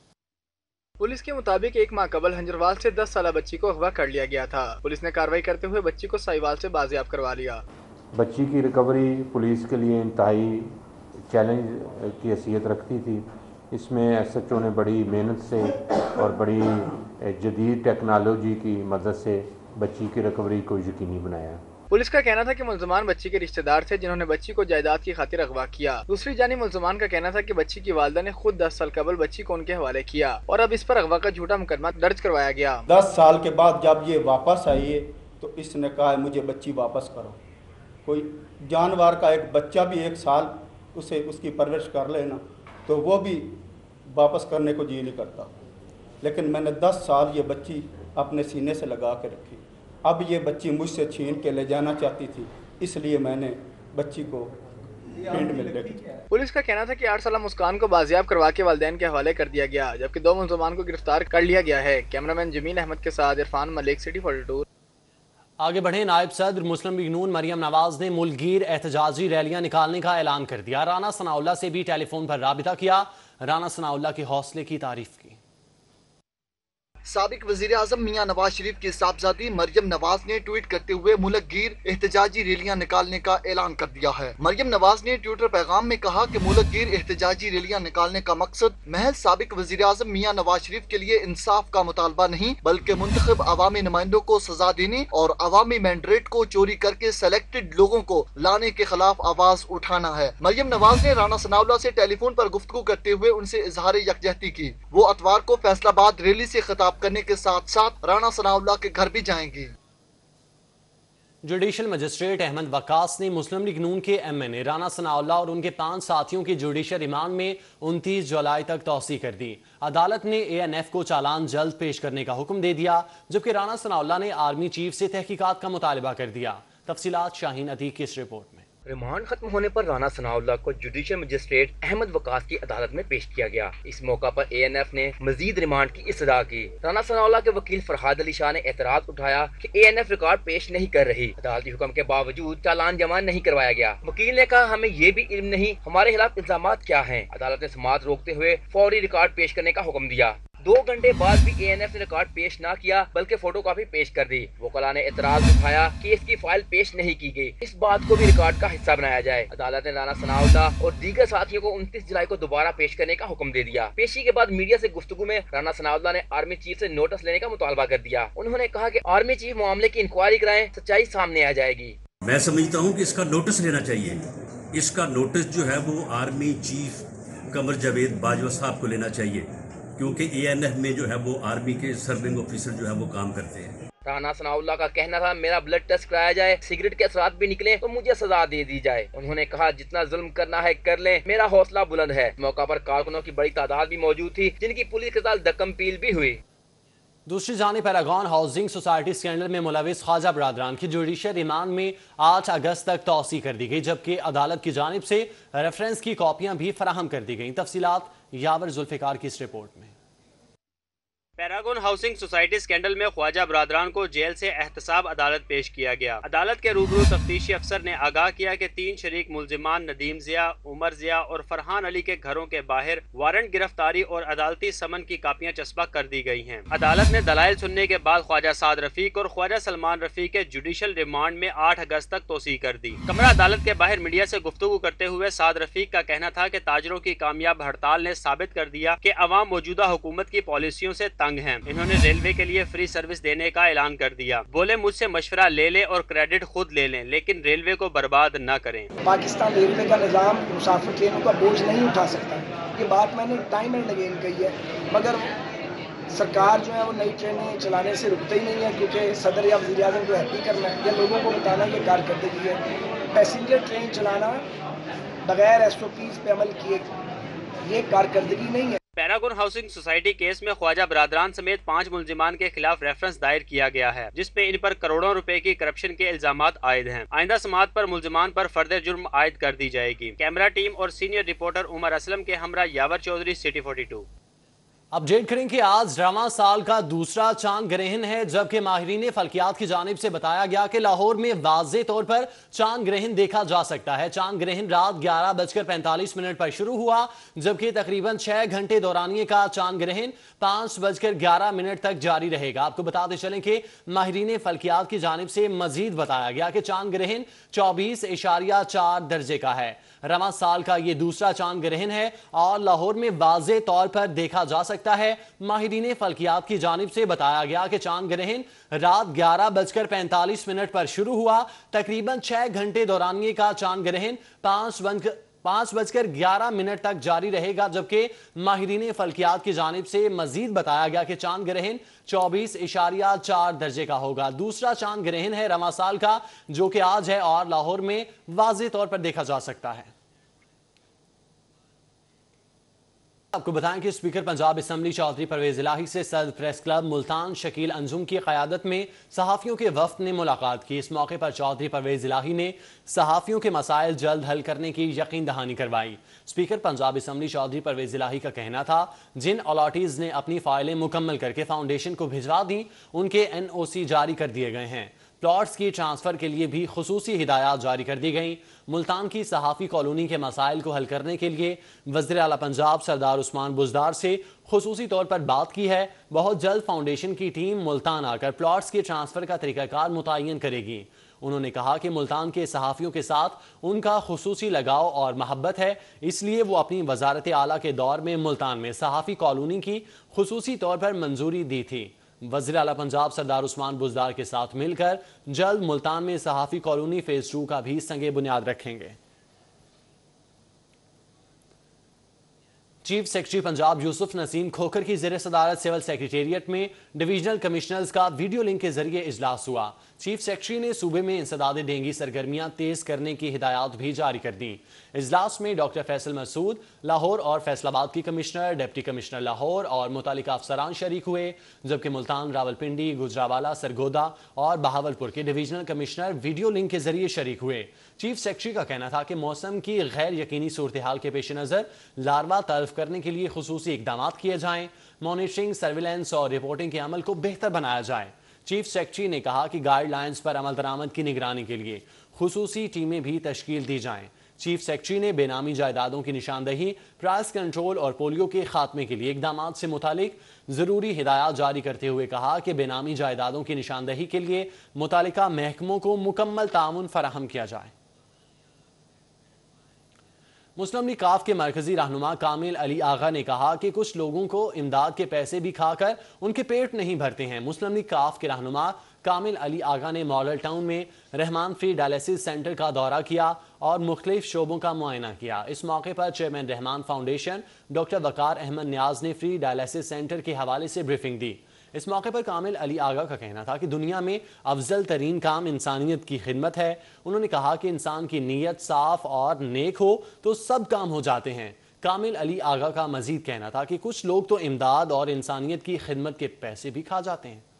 پولیس کے مطابق 1 ماہ قبل ہنجروال سے 10 سالہ بچی کو اغوا کر لیا گیا تھا۔ پولیس نے کارروائی کرتے ہوئے بچی کو سائیوال سے بازیاب کروا لیا۔ بچی کی ریکوری پولیس کے لیے انتہائی چیلنج کی حیثیت رکھتی تھی۔ اس میں ایس ایچ او نے بڑی محنت سے اور بڑی جدید ٹیکنالوجی کی مدد سے بچی کی ریکوری کو یقینی بنایا۔ پولیس کا کہنا تھا کہ ملزمان بچی کے رشتہ دار تھے جنہوں نے بچی کو جائیداد کی خاطر اغوا کیا۔ دوسری جانب ملزمان کا کہنا تھا کہ بچی کی والدہ نے خود 10 سال قبل بچی کو ان کے حوالے کیا اور اب اس پر اغوا کا جھوٹا مقدمہ درج کروایا گیا۔ 10 سال کے بعد جب یہ واپس آئی ہے تو اس نے کہا ہے مجھے بچی واپس کرو۔ کوئی جانور کا ایک بچہ بھی 1 سال اسے اس کی پرورش کر لینا تو وہ بھی واپس کرنے کو جی نہیں کرتا، لیکن میں نے 10 سال یہ بچی اپنے سینے سے لگا کے رکھی۔ اب یہ بچی مجھ سے چھین کے لے جانا چاہتی تھی، اس لیے میں نے بچی کو پنڈ میں لے گئی۔ پولیس کا کہنا تھا کہ 8 سالہ مسکان کو بازیاب کروا کے والدین کے حوالے کر دیا گیا، جبکہ 2 ملزمان کو گرفتار کر لیا گیا ہے۔ کیمرامین جمیل احمد کے ساتھ عرفان ملک، سٹی 42۔ آگے بڑھیں، نائب صدر مسلم لیگ نون مریم نواز نے ملک گیر احتجاجی ریلیاں نکالنے کا اعلان کر دیا۔ رانا ثناء اللہ سے بھی ٹیلی فون پر رابطہ کیا، رانا ثناء اللہ کے حوصلے کی تعریف کی۔ سابق وزیر اعظم میاں نواز شریف کی صاحبزادی مریم نواز نے ٹویٹ کرتے ہوئے ملک گیر احتجاجی ریلیاں نکالنے کا اعلان کر دیا ہے۔ مریم نواز نے ٹویٹر پیغام میں کہا کہ ملک گیر احتجاجی ریلیاں نکالنے کا مقصد محض سابق وزیر اعظم میاں نواز شریف کے لیے انصاف کا مطالبہ نہیں، بلکہ منتخب عوامی نمائندوں کو سزا دینے اور عوامی مینڈیٹ کو چوری کر کے سلیکٹڈ لوگوں کو لانے کے خلاف آواز اٹھانا ہے۔ مریم نواز نے رانا ثناء اللہ سے ٹیلی فون پر گفتگو کرتے ہوئے ان سے اظہار یکجہتی کی۔ وہ اتوار کو فیصل آباد ریلی سے خطاب کرنے کے ساتھ ساتھ رانا ثناء اللہ کے گھر بھی جائیں گی۔ جوڈیشل مجسٹریٹ احمد وقاص نے مسلم لیگ نون کے M N A Rana Sanaullah اور ان کے 5 ساتھیوں کی جوڈیشل ریمانڈ میں 29 جولائی تک توسیع کر دی۔ عدالت نے اے این ایف کو چالان جلد پیش کرنے کا حکم دے دیا، جبکہ رانا ثناء اللہ نے آرمی چیف سے تحقیقات کا مطالبہ کر دیا۔ تفصیلات شاہین عتیق کی اس رپورٹ میں۔ ریمانڈ ختم ہونے پر رانا ثناء اللہ کو جوڈیشل مجسٹریٹ احمد وقاص کی عدالت میں پیش کیا گیا۔ اس موقع پر اے این ایف نے مزید ریمانڈ کی استدعا کی۔ رانا ثناء اللہ کے وکیل فرحاد علی شاہ نے اعتراض اٹھایا کہ اے این ایف ریکارڈ پیش نہیں کر رہی، عدالتی حکم کے باوجود چالان جمع نہیں کروایا گیا۔ وکیل نے کہا ہمیں یہ بھی علم نہیں ہمارے خلاف الزامات کیا ہیں۔ عدالت نے سماعت روکتے ہوئے فوری ریکارڈ پیش کرنے کا حکم دیا۔ 2 گھنٹے بعد بھی اے این ایف نے ریکارڈ پیش نہ کیا بلکہ فوٹو کاپی پیش کر دی۔ وکلاء نے اعتراض اٹھایا کہ اس کی فائل پیش نہیں کی گئی، اس بات کو بھی ریکارڈ کا حصہ بنایا جائے۔ عدالت نے رانا ثناء اللہ اور دیگر ساتھیوں کو 29 جولائی کو دوبارہ پیش کرنے کا حکم دے دیا۔ پیشی کے بعد میڈیا سے گفتگو میں رانا ثناء اللہ نے آرمی چیف سے نوٹس لینے کا مطالبہ کر دیا۔ انہوں نے کہا کہ آرمی چیف معاملے کی انکوائری کرائیں، سچائی سامنے آ جائے گی۔ میں سمجھتا ہوں کہ اس کا نوٹس لینا چاہیے۔ اس کا نوٹس جو ہے وہ آرمی چیف قمر جاوید باجوہ صاحب کو لینا چاہیے، کیونکہ اے این ایف میں جو ہے وہ آرمی کے سرونگ آفیسر جو ہے وہ کام کرتے ہیں۔ رانا ثناء اللہ کا کہنا تھا میرا بلڈ ٹیسٹ کرایا جائے، سگریٹ کے اثرات بھی نکلے تو مجھے سزا دے دی جائے۔ انہوں نے کہا جتنا ظلم کرنا ہے کر لیں، میرا حوصلہ بلند ہے۔ موقع پر کارکنوں کی بڑی تعداد بھی موجود تھی جن کی پولیس کے ساتھ دکم پیل بھی ہوئی۔ دوسری جانب پیراگون ہاؤسنگ سوسائٹی اسکینڈل میں ملوث خواجہ برادران کی جوڈیشل ریمانڈ میں 8 اگست تک توسیع کر دی گئی، جبکہ عدالت کی جانب سے ریفرنس کی کاپیاں بھی فراہم کر دی گئیں۔ تفصیلات یاور ذوالفقار کی اس رپورٹ میں۔ پیراگون ہاؤسنگ سوسائٹی اسکینڈل میں خواجہ برادران کو جیل سے احتساب عدالت پیش کیا گیا۔ عدالت کے روبرو تفتیشی افسر نے آگاہ کیا کہ 3 شریک ملزمان ندیم ضیاء، عمر ضیاء اور فرحان علی کے گھروں کے باہر وارنٹ گرفتاری اور عدالتی سمن کی کاپیاں چسپاں کر دی گئی ہیں۔ عدالت نے دلائل سننے کے بعد خواجہ سعد رفیق اور خواجہ سلمان رفیق کے جوڈیشل ریمانڈ میں 8 اگست تک توسیع کر دی۔ کمرہ عدالت کے باہر میڈیا سے گفتگو کرتے ہوئے سعد رفیق کا کہنا تھا کہ تاجروں کی کامیاب ہڑتال نے ثابت کر دیا کہ عوام موجودہ حکومت کی پالیسیوں سے تنگ ہیں۔ انہوں نے ریلوے کے لیے فری سروس دینے کا اعلان کر دیا۔ بولے مجھ سے مشورہ لے لیں اور کریڈٹ خود لے لیں، لیکن ریلوے کو برباد نہ کریں۔ پاکستان ریلوے کا نظام مسافر ٹرینوں کا بوجھ نہیں اٹھا سکتا، یہ بات میں نے ٹائم اینڈ اگین کہی ہے، مگر سرکار جو ہے وہ نئی ٹرینیں چلانے سے رکتا ہی نہیں ہے، کیونکہ صدر یا وزیر اعظم کو ہیپی کرنا ہے یا لوگوں کو بتانا کہ کارکردگی ہے۔ پیسنجر ٹرین چلانا بغیر ایس او پیز پہ عمل کیے یہ کارکردگی نہیں ہے۔ پیراگون ہاؤسنگ سوسائٹی کیس میں خواجہ برادران سمیت 5 ملزمان کے خلاف ریفرنس دائر کیا گیا ہے، جس میں ان پر کروڑوں روپے کی کرپشن کے الزامات عائد ہیں۔ آئندہ سماعت پر ملزمان پر فرد جرم عائد کر دی جائے گی۔ کیمرہ ٹیم اور سینئر رپورٹر عمر اسلم کے ہمراہ یاور چودھری، سٹی 42۔ اپڈیٹ کریں کہ آج رواں سال کا دوسرا چاند گرہن ہے، جبکہ ماہرین فلکیات کی جانب سے بتایا گیا کہ لاہور میں واضح طور پر چاند گرہن دیکھا جا سکتا ہے۔ چاند گرہن رات 11:45 پر شروع ہوا، جبکہ تقریباً 6 گھنٹے دورانیے کا چاند گرہن 5:11 تک جاری رہے گا۔ آپ کو بتاتے چلیں کہ ماہرین فلکیات کی جانب سے مزید بتایا گیا کہ چاند گرہن 24.4 درجے کا ہے۔ رواں سال کا یہ دوسرا چاند گرہن ہے اور لاہور میں واضح طور پر دیکھا جا سکتا ہے۔ ماہرین فلکیات کی جانب سے بتایا گیا کہ چاند گرہن رات 11:45 پر شروع ہوا، تقریباً 6 گھنٹے دورانیے کا چاند گرہن 5:11 تک جاری رہے گا، جبکہ ماہرین فلکیات کی جانب سے مزید بتایا گیا کہ چاند گرہن 24.4 درجے کا ہوگا۔ دوسرا چاند گرہن ہے رواں سال کا، جو کہ آج ہے اور لاہور میں واضح طور پر دیکھا جا سکتا ہے۔ آپ کو بتائیں کہ اسپیکر پنجاب اسمبلی چودھری پرویز الہی سے صدر پریس کلب ملتان شکیل انجم کی قیادت میں صحافیوں کے وفد نے ملاقات کی۔ اس موقع پر چودھری پرویز الہی نے صحافیوں کے مسائل جلد حل کرنے کی یقین دہانی کروائی۔ اسپیکر پنجاب اسمبلی چودھری پرویز الہی کا کہنا تھا جن الاٹیز نے اپنی فائلیں مکمل کر کے فاؤنڈیشن کو بھجوا دیں ان کے NOC جاری کر دیے گئے ہیں۔ پلاٹس کی ٹرانسفر کے لیے بھی خصوصی ہدایات جاری کر دی گئیں۔ ملتان کی صحافی کالونی کے مسائل کو حل کرنے کے لیے وزیر اعلیٰ پنجاب سردار عثمان بزدار سے خصوصی طور پر بات کی ہے۔ بہت جلد فاؤنڈیشن کی ٹیم ملتان آ کر پلاٹس کے ٹرانسفر کا طریقہ کار متعین کرے گی۔ انہوں نے کہا کہ ملتان کے صحافیوں کے ساتھ ان کا خصوصی لگاؤ اور محبت ہے، اس لیے وہ اپنی وزارت اعلیٰ کے دور میں ملتان میں صحافی کالونی کی خصوصی طور پر منظوری دی تھی۔ وزیر اعلیٰ پنجاب سردار عثمان بزدار کے ساتھ مل کر جلد ملتان میں صحافی کالونی فیز 2 کا بھی سنگ بنیاد رکھیں گے۔ چیف سیکرٹری پنجاب یوسف نسیم کھوکھر کی زیر صدارت سول سیکریٹریٹ میں ڈویژنل کمشنرز کا ویڈیو لنک کے ذریعے اجلاس ہوا۔ چیف سیکرٹری نے صوبے میں انسداد ڈینگی سرگرمیاں تیز کرنے کی ہدایات بھی جاری کر دیں۔ اجلاس میں ڈاکٹر فیصل مسعود لاہور اور فیصل آباد کی کمشنر، ڈپٹی کمشنر لاہور اور متعلقہ افسران شریک ہوئے، جبکہ ملتان، راولپنڈی، گجرانوالہ، سرگودا اور بہاولپور کے ڈویژنل کمشنر ویڈیو لنک کے ذریعے شریک ہوئے۔ چیف سیکرٹری کا کہنا تھا کہ موسم کی غیر یقینی صورتحال کے پیش نظر لاروا تلف کرنے کے لیے خصوصی اقدامات کیے جائیں، مانیٹرنگ، سرویلنس اور رپورٹنگ کے عمل کو بہتر بنایا جائے۔ چیف سیکرٹری نے کہا کہ گائیڈ لائنز پر عمل درآمد کی نگرانی کے لیے خصوصی ٹیمیں بھی تشکیل دی جائیں۔ چیف سیکرٹری نے بے نامی جائیدادوں کی نشاندہی، پرائس کنٹرول اور پولیو کے خاتمے کے لیے اقدامات سے متعلق ضروری ہدایات جاری کرتے ہوئے کہا کہ بے نامی جائیدادوں کی نشاندہی کے لیے متعلقہ محکموں کو مکمل تعاون فراہم کیا جائے۔ مسلم لیگ کاف کے مرکزی رہنما کامل علی آغا نے کہا کہ کچھ لوگوں کو امداد کے پیسے بھی کھا کر ان کے پیٹ نہیں بھرتے ہیں۔ مسلم لیگ کاف کے رہنما کامل علی آغا نے ماڈل ٹاؤن میں رحمان فری ڈائلیسس سینٹر کا دورہ کیا اور مختلف شعبوں کا معائنہ کیا۔ اس موقع پر chairman Rehman foundation doctor Waqar Ahmed Niaz نے فری ڈائلیسس سینٹر کے حوالے سے بریفنگ دی۔ اس موقع پر کامل علی آغا کا کہنا تھا کہ دنیا میں افضل ترین کام انسانیت کی خدمت ہے۔ انہوں نے کہا کہ انسان کی نیت صاف اور نیک ہو تو سب کام ہو جاتے ہیں۔ کامل علی آغا کا مزید کہنا تھا کہ کچھ لوگ تو امداد اور انسانیت کی خدمت کے پیسے بھی کھا جاتے ہیں۔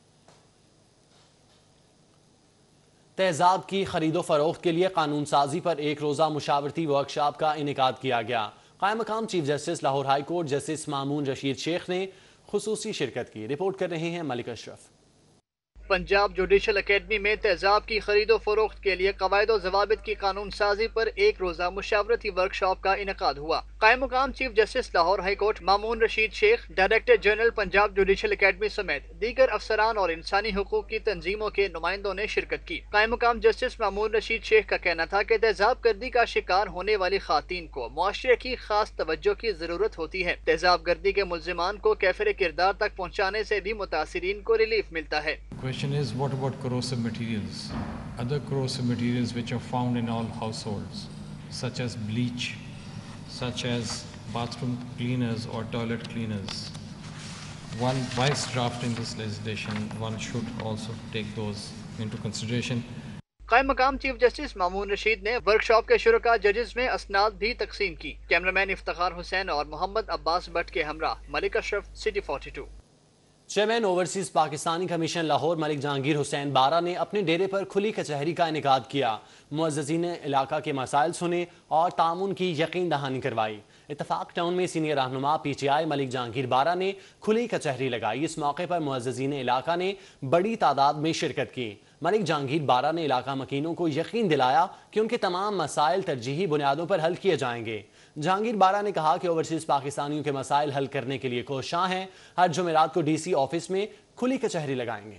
تیزاب کی خرید و فروخت کے لیے قانون سازی پر ایک روزہ مشاورتی ورکشاپ کا انعقاد کیا گیا۔ قائم مقام chief justice Lahore high court justice Mamoon Rashid Sheikh نے خصوصی شرکت کی۔ رپورٹ کر رہے ہیں ملک اشرف۔ پنجاب جوڈیشل اکیڈمی میں تیزاب کی خرید و فروخت کے لیے قواعد و ضوابط کی قانون سازی پر ایک روزہ مشاورتی ورکشاپ کا انعقاد ہوا۔ قائم مقام chief justice Lahore high court Mamoon Rashid Sheikh, director general Punjab judicial academy سمیت دیگر افسران اور انسانی حقوق کی تنظیموں کے نمائندوں نے شرکت کی۔ قائم مقام جسٹس مامون رشید شیخ کا کہنا تھا کہ تیزاب گردی کا شکار ہونے والی خواتین کو معاشرے کی خاص توجہ کی ضرورت ہوتی ہے۔ تیزاب گردی کے ملزمان کو کیفر کردار تک پہنچانے سے بھی متاثرین کو ریلیف ملتا ہے۔ Question is, what about corrosive materials? Other corrosive materials which are found in all households, such as bleach, such as bathroom cleaners or toilet cleaners. Whilst drafting this legislation, one should also take those into consideration. قائم مقام chief justice Mamoon Rashid نے workshop کے شرکاء ججز میں اسناد بھی تقسیم کی۔ کیمرامین افتخار حسین اور محمد عباس بٹ کے ہمراہ Malik Ashraf, city 42۔ Chairman overseas Pakistani commission Lahore Malik Jahangir Hussain Bara نے اپنے ڈیرے پر کھلی کچہری کا انعقاد کیا۔ معززین علاقہ کے مسائل سنے اور تعاون کی یقین دہانی کروائی۔ اتفاق ٹاؤن میں سینئر رہنما پی ٹی آئی ملک جہانگیر بارہ نے کھلی کچہری لگائی۔ اس موقع پر معززین علاقہ نے بڑی تعداد میں شرکت کی۔ ملک جہانگیر بارہ نے علاقہ مکینوں کو یقین دلایا کہ ان کے تمام مسائل ترجیحی بنیادوں پر حل کیے جائیں گے۔ جہانگیر بارہ نے کہا کہ اوورسیز پاکستانیوں کے مسائل حل کرنے کے لیے کوشاں ہیں۔ ہر جمعرات کو ڈی سی آفس میں کھلی کچہری لگائیں گے۔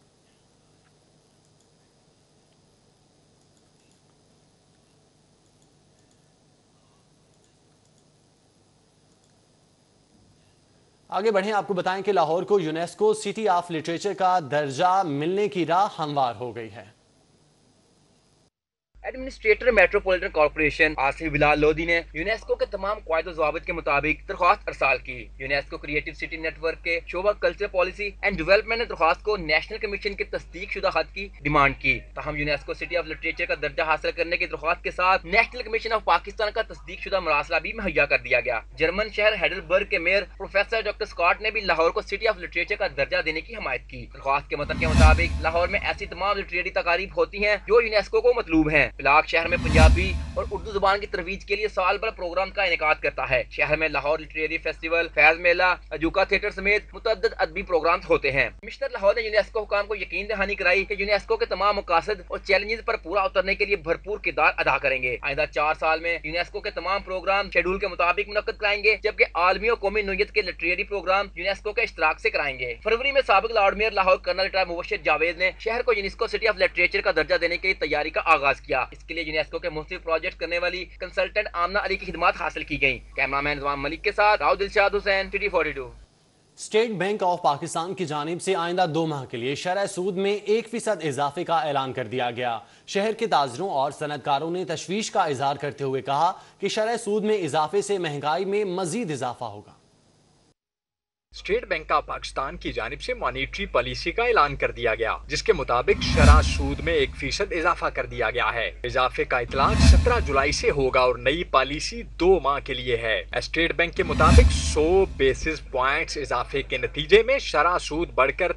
آگے بڑھیں، آپ کو بتائیں کہ لاہور کو یونیسکو سٹی آف لٹریچر کا درجہ ملنے کی راہ ہموار ہو گئی ہے۔ Administrator metropolitan corporation Asif Bilal Lodhi نے یونیسکو کے تمام قواعد و ضوابط کے مطابق درخواست ارسال کی۔ UNESCO creative city network کے شعبہ کلچر پالیسی اینڈ ڈیولپمنٹ نے درخواست کو نیشنل کمیشن کے تصدیق شدہ خط کی ڈیمانڈ کی۔ تاہم یونیسکو سٹی آف لٹریچر کا درجہ حاصل کرنے کی درخواست کے ساتھ نیشنل کمیشن آف پاکستان کا تصدیق شدہ مراسلہ بھی مہیا کر دیا گیا۔ جرمن شہر ہیڈلبرگ کے میئر پروفیسر ڈاکٹر اسکاٹ نے بھی لاہور کو سٹی آف لٹریچر کا درجہ دینے کی حمایت کی۔ درخواست کے متن کے مطابق لاہور میں ایسی تمام لٹریری تقاریب ہوتی ہیں جو یونیسکو کو مطلوب ہیں۔ بلاک شہر میں پنجابی اور اردو زبان کی ترویج کے لیے سال بھر پروگرام کا انعقاد کرتا ہے۔ شہر میں لاہور لٹریری فیسٹیول، فیض میلہ، اجوکا تھیٹر سمیت متعدد ادبی پروگرام ہوتے ہیں۔ کمشنر لاہور نے یونیسکو حکام کو یقین دہانی کرائی کہ یونیسکو کے تمام مقاصد اور چیلنجز پر پورا اترنے کے لیے بھرپور کردار ادا کریں گے۔ آئندہ 4 سال میں یونیسکو کے تمام پروگرام شیڈول کے مطابق منعقد کرائیں گے، جبکہ عالمی اور قومی نوعیت کے لٹریری پروگرام یونیسکو کے اشتراک سے کرائیں گے۔ فروری میں سابق lord mayor Lahore colonel retire Mubashir Javed نے شہر کو یونیسکو سٹی آف لٹریچر کا درجہ دینے کی تیاری کا آغاز کیا۔ اس کے لیے یونیسکو کے مختلف پروجیکٹ کرنے والی کنسلٹنٹ آمنہ علی کی خدمات حاصل کی گئیں۔ کیمرامین نظام ملک کے ساتھ Rao Dilshad Hussain, T 42۔ State bank of Pakistan کی جانب سے آئندہ 2 ماہ کے لیے شرح سود میں 1% اضافے کا اعلان کر دیا گیا۔ شہر کے تاجروں اور صنعت کاروں نے تشویش کا اظہار کرتے ہوئے کہا کہ شرح سود میں اضافے سے مہنگائی میں مزید اضافہ ہوگا۔ اسٹیٹ بینک آف پاکستان کی جانب سے مانیٹری پالیسی کا اعلان کر دیا گیا، جس کے مطابق شرح سود میں 1% اضافہ کر دیا گیا ہے۔ اضافے کا اطلاق 17 جولائی سے ہوگا اور نئی پالیسی 2 ماہ کے لیے ہے۔ اسٹیٹ بینک کے مطابق 100 بیسس پوائنٹس اضافے کے نتیجے میں شرح سود بڑھ کر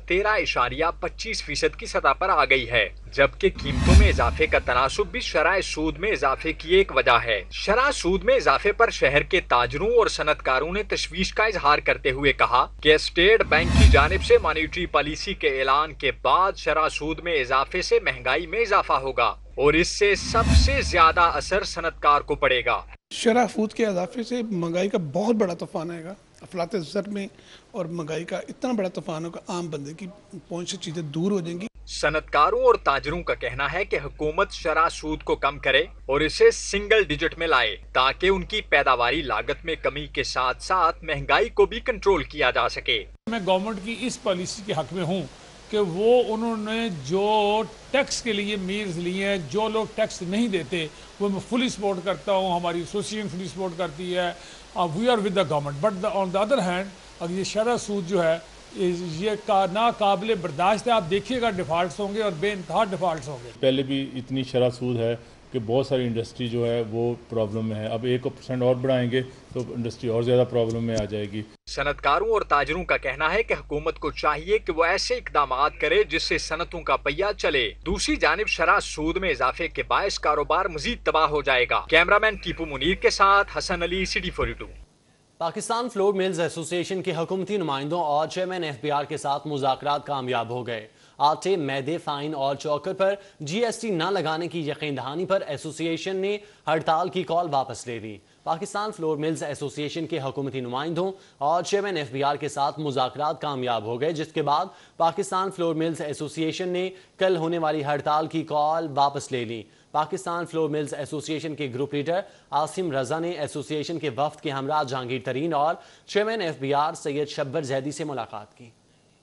13.25% کی سطح پر آ گئی ہے، جبکہ قیمتوں میں اضافے کا تناسب بھی شرح سود میں اضافے کی ایک وجہ ہے۔ شرح سود میں اضافے پر شہر کے تاجروں اور صنعت کاروں نے تشویش کا اظہار کرتے ہوئے کہا کہ اسٹیٹ بینک کی جانب سے مانیٹری پالیسی کے اعلان کے بعد شرح سود میں اضافے سے مہنگائی میں اضافہ ہوگا اور اس سے سب سے زیادہ اثر صنعت کار کو پڑے گا۔ شرح سود کے اضافے سے مہنگائی کا بہت بڑا طوفان آئے گا، افلاط زر میں، اور مہنگائی کا اتنا بڑا طوفان ہوگا، عام بندے کی پہنچ سے چیزیں دور ہو جائیں گی۔ صنعت کاروں اور تاجروں کا کہنا ہے کہ حکومت شرح سود کو کم کرے اور اسے سنگل ڈیجٹ میں لائے تاکہ ان کی پیداواری لاگت میں کمی کے ساتھ ساتھ مہنگائی کو بھی کنٹرول کیا جا سکے۔ میں گورنمنٹ کی اس پالیسی کے حق میں ہوں کہ وہ انہوں نے جو ٹیکس کے لیے میئرز لیے ہیں، جو لوگ ٹیکس نہیں دیتے وہ میں فلی سپورٹ کرتا ہوں، ہماری ایسوسیشن فلی سپورٹ کرتی ہے، we are with the government. But on the other hand اگر یہ شرح سود جو ہے یہ ناقابل برداشت ہے۔ آپ دیکھیے گا ڈیفالٹس ہوں گے اور بے انتہا ڈیفالٹس ہوں گے۔ پہلے بھی اتنی شرح سود ہے کہ بہت ساری انڈسٹری جو ہے وہ پرابلم میں ہے، اب 1% اور بڑھائیں گے تو انڈسٹری اور زیادہ پرابلم میں آ جائے گی۔ صنعت کاروں اور تاجروں کا کہنا ہے کہ حکومت کو چاہیے کہ وہ ایسے اقدامات کرے جس سے صنعتوں کا پہیہ چلے۔ دوسری جانب شرح سود میں اضافے کے باعث کاروبار مزید تباہ ہو جائے گا۔ کیمرامین ٹیپو منیر کے ساتھ Hassan Ali, city 42۔ Pakistan flour mills association کے حکومتی نمائندوں اور چیئرمین FBR کے ساتھ مذاکرات کامیاب ہو گئے۔ آٹے، میدے، فائن اور چوکر پر GST نہ لگانے کی یقین دہانی پر ایسوسی ایشن نے ہڑتال کی کال واپس لے لی۔ Pakistan flour mills association کے حکومتی نمائندوں اور چیئرمین FBR کے ساتھ مذاکرات کامیاب ہو گئے، جس کے بعد پاکستان فلور ملز ایسوسی ایشن نے کل ہونے والی ہڑتال کی کال واپس لے لی۔ Pakistan flour mills association کے گروپ لیڈر عاصم رضا نے ایسوسی ایشن کے وفد کے ہمراہ جہانگیر ترین اور چیئرمین FBR سید شبر زیدی سے ملاقات کی۔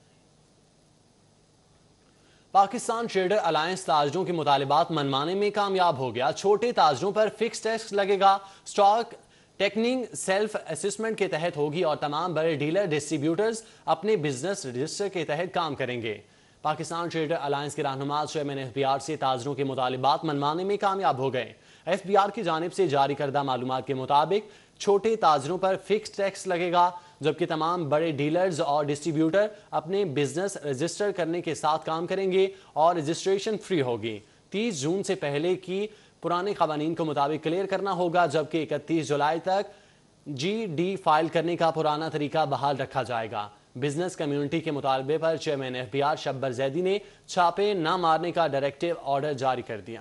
پاکستان ٹریڈر الائنس تاجروں کے مطالبات منوانے میں کامیاب ہو گیا۔ چھوٹے تاجروں پر فکس ٹیکس لگے گا، سٹاک ٹیکننگ سیلف اسسمنٹ کے تحت ہوگی اور تمام بڑے ڈیلر ڈسٹریبیوٹرز اپنے بزنس رجسٹر کے تحت کام کریں گے۔ پاکستان ٹریڈر الائنس کے رہنما چیئرمین FBR سے تاجروں کے مطالبات منوانے میں کامیاب ہو گئے۔ FBR کی جانب سے جاری کردہ معلومات کے مطابق چھوٹے تاجروں پر فکس ٹیکس لگے گا، جبکہ تمام بڑے ڈیلرز اور ڈسٹریبیوٹر اپنے بزنس رجسٹر کرنے کے ساتھ کام کریں گے اور رجسٹریشن فری ہوگی۔ 30 جون سے پہلے کی پرانے قوانین کو مطابق کلیئر کرنا ہوگا، جبکہ 31 جولائی تک GD فائل کرنے کا پرانا طریقہ بحال رکھا جائے گا۔ بزنس کمیونٹی کے مطالبے پر چیئرمین FBR شبر زیدی نے چھاپے نہ مارنے کا ڈائریکٹیو آرڈر جاری کر دیا۔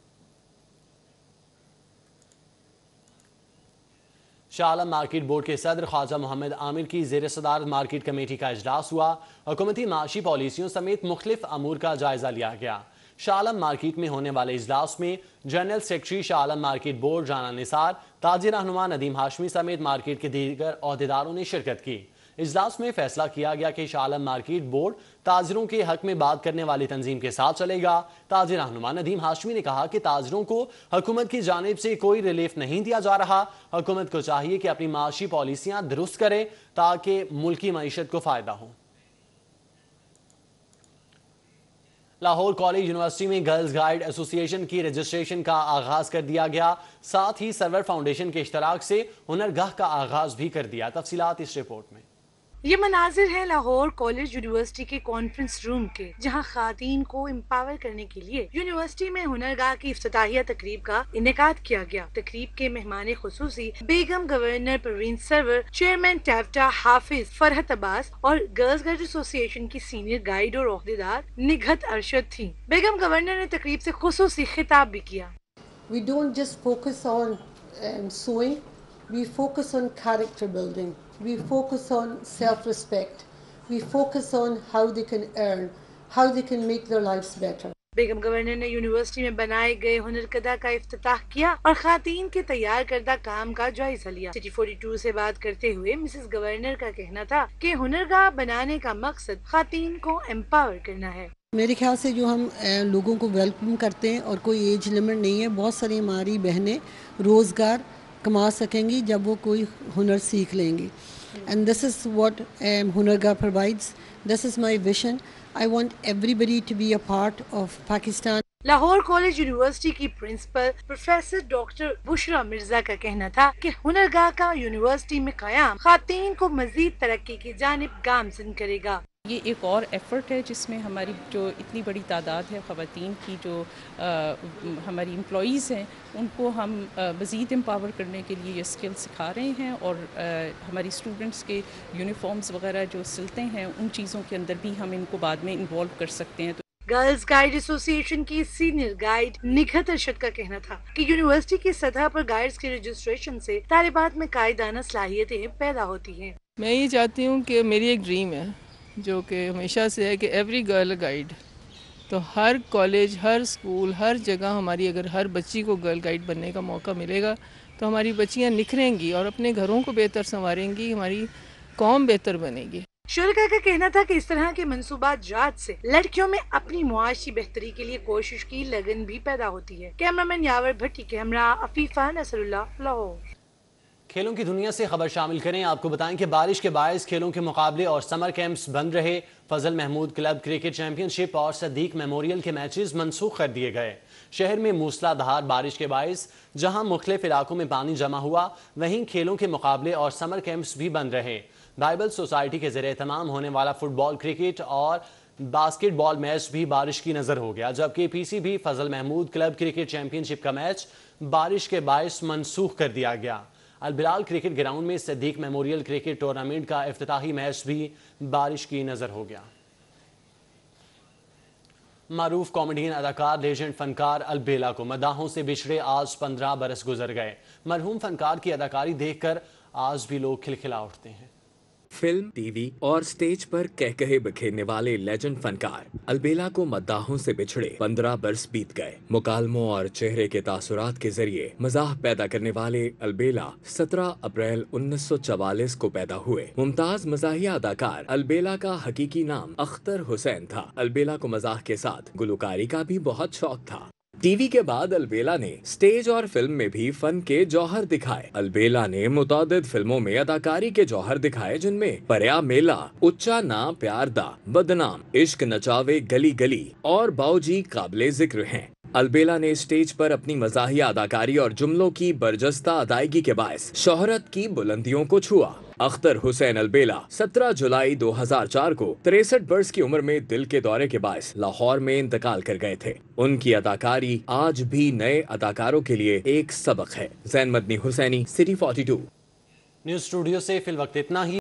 شاہ عالم مارکیٹ بورڈ کے صدر خواجہ محمد عامر کی زیر صدارت مارکیٹ کمیٹی کا اجلاس ہوا۔ حکومتی معاشی پالیسیوں سمیت مختلف امور کا جائزہ لیا گیا۔ شاہ عالم مارکیٹ میں ہونے والے اجلاس میں general secretary Shah Alam market board Rana Nisar, تاجر رہنما ندیم ہاشمی سمیت مارکیٹ کے دیگر عہدیداروں نے شرکت کی۔ اجلاس میں فیصلہ کیا گیا کہ شاہ عالم مارکیٹ بورڈ تاجروں کے حق میں بات کرنے والی تنظیم کے ساتھ چلے گا۔ تاجر رہنما ندیم ہاشمی نے کہا کہ تاجروں کو حکومت کی جانب سے کوئی ریلیف نہیں دیا جا رہا، حکومت کو چاہیے کہ اپنی معاشی پالیسیاں درست کرے تاکہ ملکی معیشت کو فائدہ ہو۔ لاہور کالج یونیورسٹی میں گرلز گائیڈ ایسوسی ایشن کی رجسٹریشن کا آغاز کر دیا گیا، ساتھ ہی سرور فاؤنڈیشن کے اشتراک سے ہنرگاہ کا آغاز بھی کر دیا۔ تفصیلات اس رپورٹ میں۔ یہ مناظر ہیں لاہور کالج یونیورسٹی کے کانفرنس روم کے، جہاں خواتین کو امپاور کرنے کے لیے یونیورسٹی میں ہنرگاہ کی افتتاحیہ تقریب کا انعقاد کیا گیا۔ تقریب کے مہمان خصوصی بیگم گورنر پروین سرور، چیئرمین ٹیفٹا حافظ فرحت عباس اور گرلز گائیڈ ایسوسی ایشن کی سینئر گائیڈ اور عہدیدار نگہت ارشد تھیں۔ بیگم گورنر نے تقریب سے خصوصی خطاب بھی کیا۔ We don't just focus on sewing, we focus on character building. We focus on self-respect. We focus on how they can earn, how they can make their lives better. Begum governor نے university میں بنائے گئے ہنرکدہ کا افتتاح کیا اور خواتین کے تیار کردہ کام کا جائزہ لیا۔ سٹی 42 سے بات کرتے ہوئے مسز گورنر کا کہنا تھا کہ ہنرگاہ بنانے کا مقصد خواتین کو امپاور کرنا ہے۔ میرے خیال سے جو ہم لوگوں کو ویلکم کرتے ہیں اور کوئی ایج لمٹ نہیں ہے، بہت ساری ہماری بہنیں روزگار کما سکیں گی جب وہ کوئی ہنر سیکھ لیں گی. And this is what Hunargah provides. This is my vision. I want everybody to be a part of Pakistan. Lahore college university کی principal professor doctor Bushra Mirza کا کہنا تھا کہ ہنرگاہ کا یونیورسٹی میں قیام خواتین کو مزید ترقی کی جانب گامزن کرے گا۔ یہ ایک اور ایفرٹ ہے جس میں ہماری جو اتنی بڑی تعداد ہے خواتین کی، جو ہماری امپلائیز ہیں، ان کو ہم مزید امپاور کرنے کے لیے یہ اسکل سکھا رہے ہیں، اور ہماری اسٹوڈنٹس کے یونیفارمز وغیرہ جو سلتے ہیں ان چیزوں کے اندر بھی ہم ان کو بعد میں انوالو کر سکتے ہیں۔ گرلز گائیڈ ایسوسی ایشن کی سینئر گائیڈ نگہت ارشد کا کہنا تھا کہ یونیورسٹی کی سطح پر گائیڈز کی رجسٹریشن سے طالبات میں قائدانہ صلاحیتیں پیدا ہوتی ہیں۔ میں یہ چاہتی ہوں کہ میری ایک ڈریم ہے جو کہ ہمیشہ سے ہے کہ ایوری گرل گائیڈ، تو ہر کالج، ہر اسکول، ہر جگہ ہماری اگر ہر بچی کو گرل گائیڈ بننے کا موقع ملے گا تو ہماری بچیاں نکھریں گی اور اپنے گھروں کو بہتر سنواریں گی، ہماری قوم بہتر بنے گی۔ شرکا کا کہنا تھا کہ اس طرح کے منصوبات جات سے لڑکیوں میں اپنی معاشی بہتری کے لیے کوشش کی لگن بھی پیدا ہوتی ہے۔ کیمرامین یاور بھٹی کے ہمراہ عفیفہ نصر اللہ، لاہور۔ کھیلوں کی دنیا سے خبر شامل کریں۔ آپ کو بتائیں کہ بارش کے باعث کھیلوں کے مقابلے اور سمر کیمپس بند رہے۔ Fazal Mahmood club cricket championship اور صدیق میموریل کے میچز منسوخ کر دیے گئے۔ شہر میں موسلا دھار بارش کے باعث جہاں مختلف علاقوں میں پانی جمع ہوا، وہیں کھیلوں کے مقابلے اور سمر کیمپس بھی بند رہے۔ بائبل سوسائٹی کے زیر اہتمام ہونے والا فٹ بال، کرکٹ اور باسکٹ بال میچ بھی بارش کی نظر ہو گیا، جبکہ پی C B Fazal Mahmood club cricket championship کا میچ بارش کے باعث منسوخ کر دیا گیا۔ البلال کرکٹ گراؤنڈ میں صدیق میموریل کرکٹ ٹورنامنٹ کا افتتاحی میچ بھی بارش کی نظر ہو گیا۔ معروف کامیڈین، اداکار، لیجنڈ فنکار البیلا کو مداحوں سے بچھڑے آج 15 برس گزر گئے۔ مرحوم فنکار کی اداکاری دیکھ کر آج بھی لوگ کھلکھلا اٹھتے ہیں۔ فلم، ٹی وی اور سٹیج پر کہکہے بکھیرنے والے لیجنڈ فنکار البیلا کو مداحوں سے بچھڑے 15 برس بیت گئے۔ مکالموں اور چہرے کے تاثرات کے ذریعے مزاح پیدا کرنے والے البیلا 17 اپریل 1944 کو پیدا ہوئے۔ ممتاز مزاحیہ اداکار البیلا کا حقیقی نام اختر حسین تھا۔ البیلا کو مزاح کے ساتھ گلوکاری کا بھی بہت شوق تھا۔ ٹی وی کے بعد البیلا نے سٹیج اور فلم میں بھی فن کے جوہر دکھائے۔ البیلا نے متعدد فلموں میں اداکاری کے جوہر دکھائے، جن میں پریا میلا، اچا نا پیار دا، بدنام، عشق نچاوے گلی گلی اور باؤجی قابل ذکر ہیں۔ البیلا نے سٹیج پر اپنی مزاحیہ اداکاری اور جملوں کی برجستہ ادائیگی کے باعث شہرت کی بلندیوں کو چھوا۔ اختر حسین البیلا 17 جولائی 2004 کو 63 برس کی عمر میں دل کے دورے کے باعث لاہور میں انتقال کر گئے تھے۔ ان کی اداکاری آج بھی نئے اداکاروں کے لیے ایک سبق ہے۔ زین مدنی حسینی، سٹی 42۔ نیوز اسٹوڈیو سے فی الوقت اتنا ہی۔